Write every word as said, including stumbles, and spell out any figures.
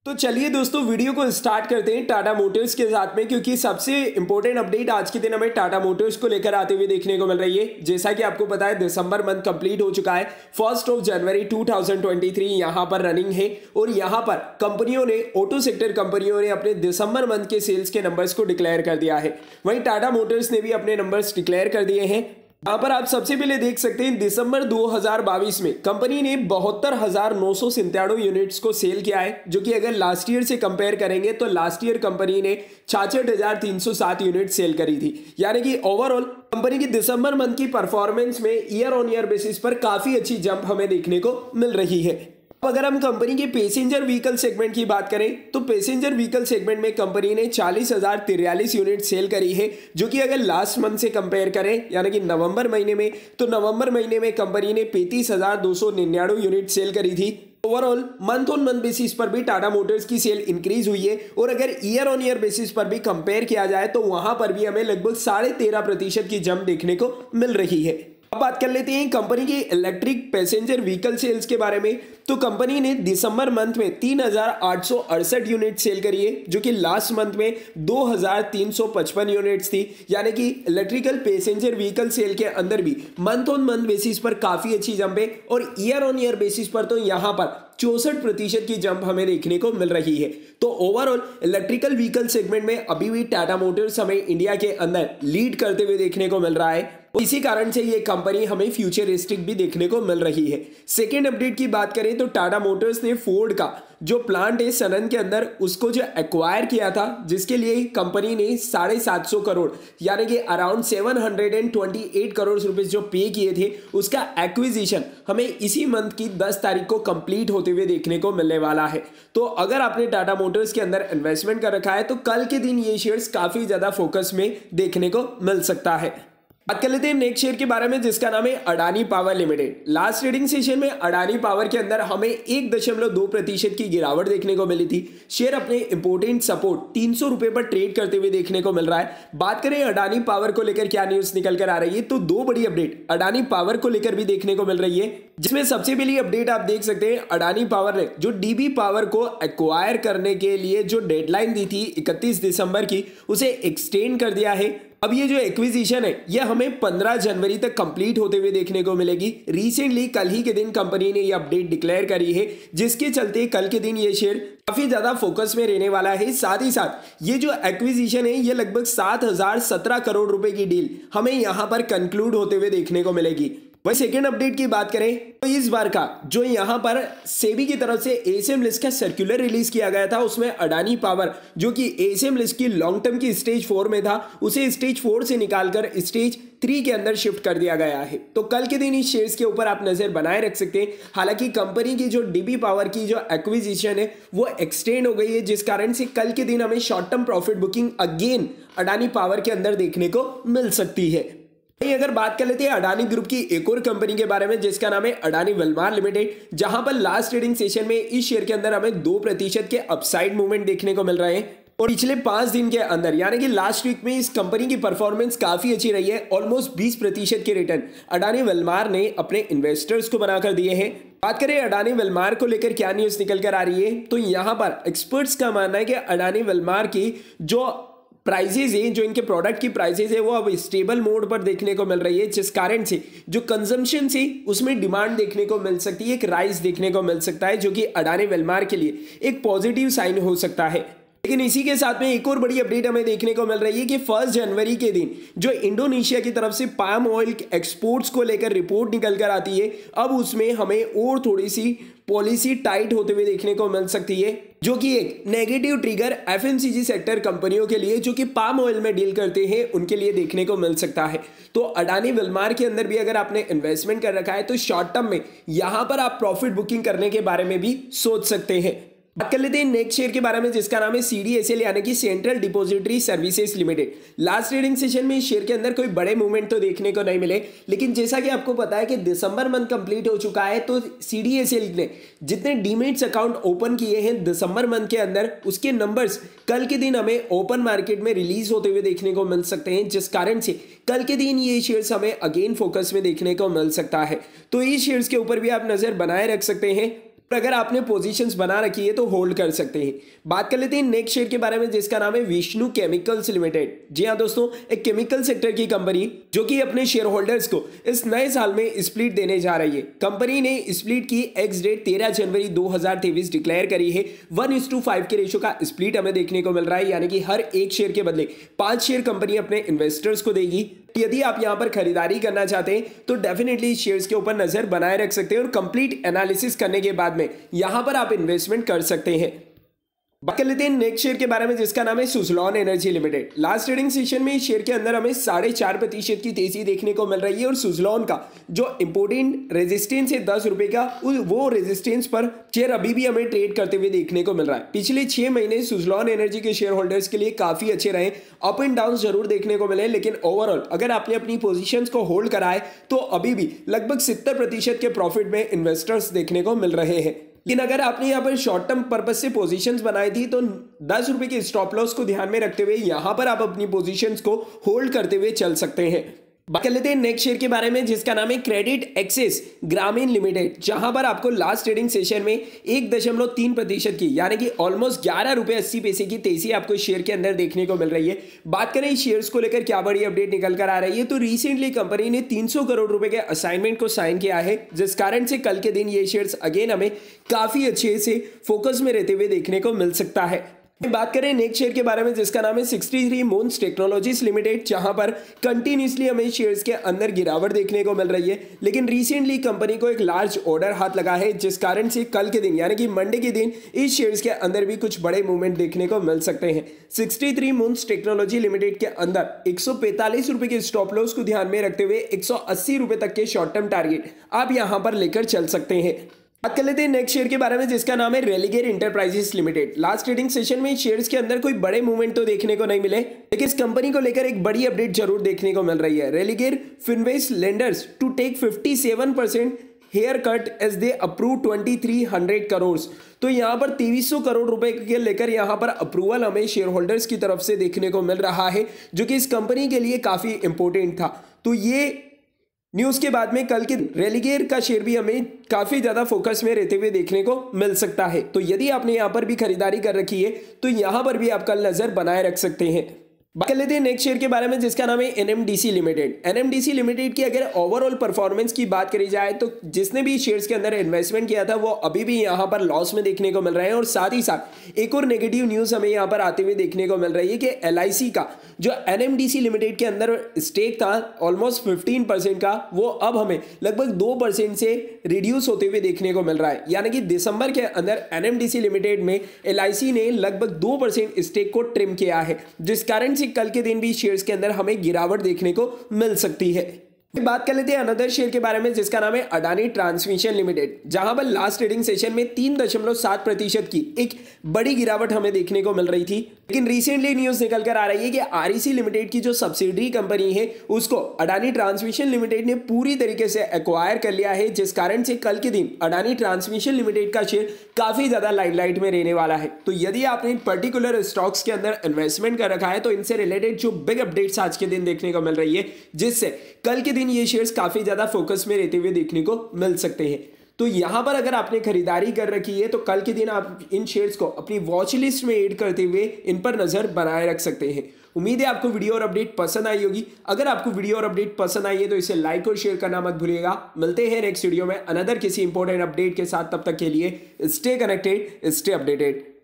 तो चलिए दोस्तों वीडियो को स्टार्ट करते हैं टाटा मोटर्स के साथ में, क्योंकि सबसे इंपॉर्टेंट अपडेट आज के दिन हमें टाटा मोटर्स को लेकर आते हुए देखने को मिल रही है। जैसा कि आपको पता है दिसंबर मंथ कंप्लीट हो चुका है, फर्स्ट ऑफ जनवरी टू थाउजेंड ट्वेंटी थ्री यहां पर रनिंग है और यहां पर कंपनियों ने ऑटो सेक्टर कंपनियों ने अपने दिसंबर मंथ के सेल्स के नंबर्स को डिक्लेयर कर दिया है। वहीं टाटा मोटर्स ने भी अपने नंबर्स डिक्लेयर कर दिए हैं। यहाँ पर आप सबसे पहले देख सकते हैं दिसंबर दो हज़ार बाईस में कंपनी ने बहत्तर हजार नौ सौ सिंतानवे यूनिट्स को सेल किया है, जो कि अगर लास्ट ईयर से कंपेयर करेंगे तो लास्ट ईयर कंपनी ने छियासठ हजार तीन सौ सात यूनिट सेल करी थी। यानी कि ओवरऑल कंपनी की दिसंबर मंथ की परफॉर्मेंस में ईयर ऑन ईयर बेसिस पर काफी अच्छी जंप हमें देखने को मिल रही है। अब अगर हम कंपनी के पैसेंजर व्हीकल सेगमेंट की बात करें तो पैसेंजर व्हीकल सेगमेंट में कंपनी ने चालीस हजार तिरालीस यूनिट सेल करी है, जो कि अगर लास्ट मंथ से कंपेयर करें यानी कि नवंबर महीने में तो नवंबर महीने में कंपनी ने पैंतीस हजार दो सौ निन्यानवे यूनिट सेल करी थी। Overall month on month basis पर भी टाटा मोटर्स की सेल इंक्रीज हुई है और अगर ईयर ऑन ईयर बेसिस पर भी कंपेयर किया जाए तो वहां पर भी हमें लगभग साढ़े तेरह प्रतिशत की जंप देखने को मिल रही है। अब बात कर लेते हैं कंपनी की इलेक्ट्रिक पैसेंजर व्हीकल सेल्स के बारे में। तो कंपनी ने दिसंबर मंथ में तीन हजार आठ सौ अड़सठ यूनिट सेल करी है, जो कि लास्ट मंथ में दो हजार तीन सौ पचपन यूनिट्स थी। यानी कि इलेक्ट्रिकल पैसेंजर व्हीकल सेल के अंदर भी मंथ ऑन मंथ बेसिस पर काफी अच्छी जंप है और ईयर ऑन ईयर बेसिस पर तो यहां पर चौसठ प्रतिशत की जंप हमें देखने को मिल रही है। तो ओवरऑल इलेक्ट्रिकल व्हीकल सेगमेंट में अभी भी टाटा मोटर्स हमें इंडिया के अंदर लीड करते हुए देखने को मिल रहा है। इसी कारण से ये कंपनी हमें फ्यूचरिस्टिक भी देखने को मिल रही है। सेकेंड अपडेट की बात करें तो टाटा मोटर्स ने फोर्ड का जो प्लांट है सनन के अंदर उसको जो एक्वायर किया था, जिसके लिए कंपनी ने साढ़े सात सौ करोड़ यानी कि around seven hundred and twenty eight crore rupees जो पे किए थे, उसका एक्विजिशन हमें इसी मंथ की दस तारीख को कंप्लीट होते हुए देखने को मिलने वाला है। तो अगर आपने टाटा मोटर्स के अंदर इन्वेस्टमेंट कर रखा है तो कल के दिन ये शेयर्स काफी ज्यादा फोकस में देखने को मिल सकता है। बात कर लेते हैं नेक्स्ट शेयर के बारे में, जिसका नाम है Adani Power Limited. Last trading session में अडानी पावर के अंदर हमें एक दशमलव दो प्रतिशत की गिरावट देखने को मिली थी। शेयर अपने इंपोर्टेंट सपोर्ट तीन सौ रुपए पर ट्रेड करते हुए देखने को मिल रहा है। बात करें अडानी पावर को लेकर क्या न्यूज निकल कर आ रही है, तो दो बड़ी अपडेट अडानी पावर को लेकर भी देखने को मिल रही है, जिसमें सबसे पहली अपडेट आप देख सकते हैं अडानी पावर ने जो डीबी पावर को एक्वायर करने के लिए जो डेडलाइन दी थी इकतीस दिसंबर की, उसे एक्सटेंड कर दिया है। अब ये जो एक्विजिशन है ये हमें पंद्रह जनवरी तक कंप्लीट होते हुए देखने को मिलेगी। रिसेंटली कल ही के दिन कंपनी ने ये अपडेट डिक्लेयर करी है, जिसके चलते कल के दिन ये शेयर काफी ज्यादा फोकस में रहने वाला है। साथ ही साथ ये जो एक्विजिशन है ये लगभग सात हजार सत्रह करोड़ रुपए की डील हमें यहां पर कंक्लूड होते हुए देखने को मिलेगी। वही सेकेंड अपडेट की बात करें तो इस बार का जो यहां पर सेबी की तरफ से एएसएम लिस्ट का सर्कुलर रिलीज किया गया था, उसमें अडानी पावर जो कि एएसएम लिस्ट की लॉन्ग टर्म की स्टेज फोर में था, उसे स्टेज फोर से निकालकर स्टेज थ्री के अंदर शिफ्ट कर दिया गया है। तो कल के दिन इस शेयर्स के ऊपर आप नजर बनाए रख सकते हैं। हालांकि कंपनी की जो डीबी पावर की जो एक्विजिशन है वो एक्सटेंड हो गई है, जिस कारण से कल के दिन हमें short term profit booking again Adani Power के अंदर देखने को मिल सकती है। अगर बात कर लेते हैं अडानी ग्रुप की एक और कंपनी के बारे में, जिसका नाम है अडानी वेलमार लिमिटेड, जहां पर लास्ट ट्रेडिंग सेशन में इस शेयर के अंदर हमें दो प्रतिशत के अपसाइड मूवमेंट देखने को मिल रहे हैं और पिछले पांच दिन के अंदर यानी कि लास्ट वीक में इस कंपनी की परफॉर्मेंस काफी अच्छी रही है। ऑलमोस्ट बीस प्रतिशत के रिटर्न अडानी वेलमार ने अपने इन्वेस्टर्स को बनाकर दिए हैं। बात करें अडानी वेलमार को लेकर क्या न्यूज निकल कर आ रही है, तो यहां पर एक्सपर्ट्स का मानना है कि अडानी वेलमार की जो प्राइसेज है, जो इनके प्रोडक्ट की प्राइसेज है वो अब स्टेबल मोड पर देखने को मिल रही है, जिस कारण से जो कंजम्पशन से उसमें डिमांड देखने को मिल सकती है, एक राइज देखने को मिल सकता है, जो कि अडानी वेलमार के लिए एक पॉजिटिव साइन हो सकता है। लेकिन इसी के साथ में एक और बड़ी अपडेट हमें देखने को मिल रही है कि फर्स्ट जनवरी के दिन जो इंडोनेशिया की तरफ से पाम ऑयल एक्सपोर्ट्स को लेकर रिपोर्ट निकल कर आती है, अब उसमें हमें और थोड़ी सी पॉलिसी टाइट होते हुए देखने को मिल सकती है, जो कि एक नेगेटिव ट्रिगर एफएमसीजी सेक्टर कंपनियों के लिए जो कि पाम ऑयल में डील करते हैं उनके लिए देखने को मिल सकता है। तो अडानी वेलमार के अंदर भी अगर आपने इन्वेस्टमेंट कर रखा है तो शॉर्ट टर्म में यहां पर आप प्रॉफिट बुकिंग करने के बारे में भी सोच सकते हैं। बात कर लेते हैं नेक्स्ट शेयर के बारे में, जिसका नाम है सीडीएसएल यानी कि Central Depository Services Limited. Last trading session में इस शेयर के अंदर कोई बड़े मूवमेंट तो देखने को नहीं मिले, लेकिन जैसा कि आपको पता है कि दिसंबर मंथ कंप्लीट हो चुका है, तो सीडीएसएल ने जितने डीमेट्स अकाउंट ओपन किए हैं दिसंबर मंथ के अंदर, उसके नंबर्स कल के दिन हमें ओपन मार्केट में रिलीज होते हुए देखने को मिल सकते हैं, जिस कारण से कल के दिन ये शेयर्स हमें अगेन फोकस में देखने को मिल सकता है। तो इस शेयर्स के ऊपर भी आप नजर बनाए रख सकते हैं। और अगर आपने पोजीशंस बना रखी है तो होल्ड कर सकते हैं। बात कर लेते हैं नेक्स्ट शेयर के बारे में जिसका नाम है विष्णु केमिकल्स लिमिटेड। जी हाँ दोस्तों, एक केमिकल सेक्टर की कंपनी जो कि अपने शेयर होल्डर्स को इस नए साल में स्प्लिट देने जा रही है। कंपनी ने स्प्लिट की एक्स डेट तेरह जनवरी दो हजार तेईस डिक्लेयर करी है। वन इज टू फाइव के रेशो का स्प्लिट हमें देखने को मिल रहा है, यानी कि हर एक शेयर के बदले पांच शेयर कंपनी अपने इन्वेस्टर्स को देगी। यदि आप यहां पर खरीदारी करना चाहते हैं तो डेफिनेटली शेयर्स के ऊपर नजर बनाए रख सकते हैं और कंप्लीट एनालिसिस करने के बाद में यहां पर आप इन्वेस्टमेंट कर सकते हैं। बात कर लेते हैं नेक्स्ट शेयर के बारे में जिसका नाम है Suzlon Energy Limited. Last trading session में शेयर के अंदर हमें साढ़े चार प्रतिशत की तेजी देखने को मिल रही है और सुजलॉन का जो इंपोर्टेंट रेजिस्टेंस है दस रुपए का, वो रेजिस्टेंस पर शेयर अभी भी हमें ट्रेड करते हुए देखने को मिल रहा है। पिछले छह महीने सुजलॉन एनर्जी के शेयर होल्डर्स के लिए काफी अच्छे रहे, अप एंड डाउन जरूर देखने को मिले, लेकिन ओवरऑल अगर आपने अपनी पोजीशंस को होल्ड कराए तो अभी भी लगभग सत्तर प्रतिशत के प्रॉफिट में इन्वेस्टर्स देखने को मिल रहे हैं। लेकिन अगर आपने यहाँ पर शॉर्ट टर्म पर्पज से पोजीशंस बनाई थी तो दस रुपए के स्टॉप लॉस को ध्यान में रखते हुए यहां पर आप अपनी पोजीशंस को होल्ड करते हुए चल सकते हैं। बात कर लेते हैं नेक्स्ट शेयर के बारे में जिसका नाम है क्रेडिट एक्सेस ग्रामीण लिमिटेड, जहां पर आपको लास्ट ट्रेडिंग सेशन में एक दशमलव तीन प्रतिशत की यानी कि ऑलमोस्ट ग्यारह रुपए अस्सी पैसे की तेजी आपको शेयर के अंदर देखने को मिल रही है। बात करें शेयर्स को लेकर क्या बड़ी अपडेट निकल कर आ रही है तो रिसेंटली कंपनी ने तीन सौ करोड़ रुपए के असाइनमेंट को साइन किया है, जिस कारण से कल के दिन ये शेयर्स अगेन हमें काफी अच्छे से फोकस में रहते हुए देखने को मिल सकता है। बात करें नेक्स्ट शेयर के बारे में जिसका नाम है sixty three Moons Technologies Limited, जहां पर कंटिन्यूसली हमें शेयर्स के अंदर गिरावट देखने को मिल रही है, लेकिन रिसेंटली कंपनी को एक लार्ज ऑर्डर हाथ लगा है, जिस कारण से कल के दिन यानी कि मंडे के दिन इस शेयर्स के अंदर भी कुछ बड़े मूवमेंट देखने को मिल सकते हैं। Sixty three Moons Technology Limited के अंदर एक सौ पैंतालीस रुपए के स्टॉप लॉस को ध्यान में रखते हुए एक सौ अस्सी रुपए तक के शॉर्ट टर्म टारगेट आप यहां पर लेकर चल सकते हैं। बात कर लेते हैं नेक्स्ट शेयर के बारे में जिसका नाम है Religare Enterprises Limited. Last trading session में शेयर्स के अंदर कोई बड़े मूवमेंट तो देखने को नहीं मिले, लेकिन इस कंपनी को लेकर एक बड़ी अपडेट जरूर देखने को मिल रही है। Religare Finvest lenders to take fifty seven percent haircut as they approve twenty three hundred crore. तो यहां पर तेईस सौ करोड़ रुपए के लेकर यहां पर अप्रूवल हमें शेयर होल्डर्स की तरफ से देखने को मिल रहा है, जो कि इस कंपनी के लिए काफी इंपॉर्टेंट था। तो ये न्यूज के बाद में कल के रेलिगेर का शेयर भी हमें काफी ज्यादा फोकस में रहते हुए देखने को मिल सकता है। तो यदि आपने यहां पर भी खरीदारी कर रखी है तो यहां पर भी आप कल नजर बनाए रख सकते हैं। बात कर लेते हैं नेक्स्ट शेयर के बारे में जिसका नाम है एनएमडीसी लिमिटेड। एनएमडीसी लिमिटेड की अगर ओवरऑल परफॉर्मेंस की बात करी जाए तो जिसने भी शेयर्स के अंदर इन्वेस्टमेंट किया था वो अभी भी यहां पर लॉस में देखने को मिल रहे हैं, और साथ ही साथ एक और नेगेटिव न्यूज हमें यहां पर आते हुए देखने को मिल रही है कि एलआईसी का जो एनएमडीसी लिमिटेड के अंदर स्टेक था ऑलमोस्ट फिफ्टीन परसेंट का, वो अब हमें लगभग दो परसेंट से रिड्यूस होते हुए देखने को मिल रहा है। यानी कि दिसंबर के अंदर एनएमडीसी लिमिटेड में एलआईसी ने लगभग दो परसेंट स्टेक को ट्रिम किया है, जिस कारण से कल के दिन भी शेयर्स के अंदर हमें गिरावट देखने को मिल सकती है। बात कर लेते हैं अनदर शेयर के बारे में जिसका नाम है अडानी ट्रांसमिशन लिमिटेड, जहां पर लास्ट ट्रेडिंग सेशन में तीन दशमलव सात प्रतिशत की एक बड़ी गिरावट हमें देखने को मिल रही थी, लेकिन रिसेंटली न्यूज निकल कर आ रही है कि आरईसी लिमिटेड की जो सब्सिडरी कंपनी है उसको अडानी ट्रांसमिशन लिमिटेड ने पूरी तरीके से एक्वायर कर लिया है, जिस कारण से कल के दिन अडानी ट्रांसमिशन लिमिटेड का शेयर काफी ज्यादा लाइमलाइट में रहने वाला है। तो यदि आपने पर्टिकुलर स्टॉक्स के अंदर इन्वेस्टमेंट कर रखा है तो इनसे रिलेटेड जो बिग अपडेट्स आज के दिन देखने को मिल रही है, जिससे कल के दिन ये शेयर्स काफी ज्यादा फोकस में रहते हुए देखने को मिल सकते हैं। तो यहां पर अगर आपने खरीदारी कर रखी है तो कल के दिन आप इन शेयर्स को अपनी वॉच लिस्ट में ऐड करते हुए इन पर नजर बनाए रख सकते हैं। उम्मीद है आपको वीडियो और अपडेट पसंद आई होगी। अगर आपको वीडियो और अपडेट पसंद आई है तो इसे लाइक और शेयर करना मत भूलिएगा। मिलते हैं नेक्स्ट वीडियो में अनदर किसी इंपॉर्टेंट अपडेट के साथ, तब तक के लिए स्टे कनेक्टेड, स्टे अपडेटेड।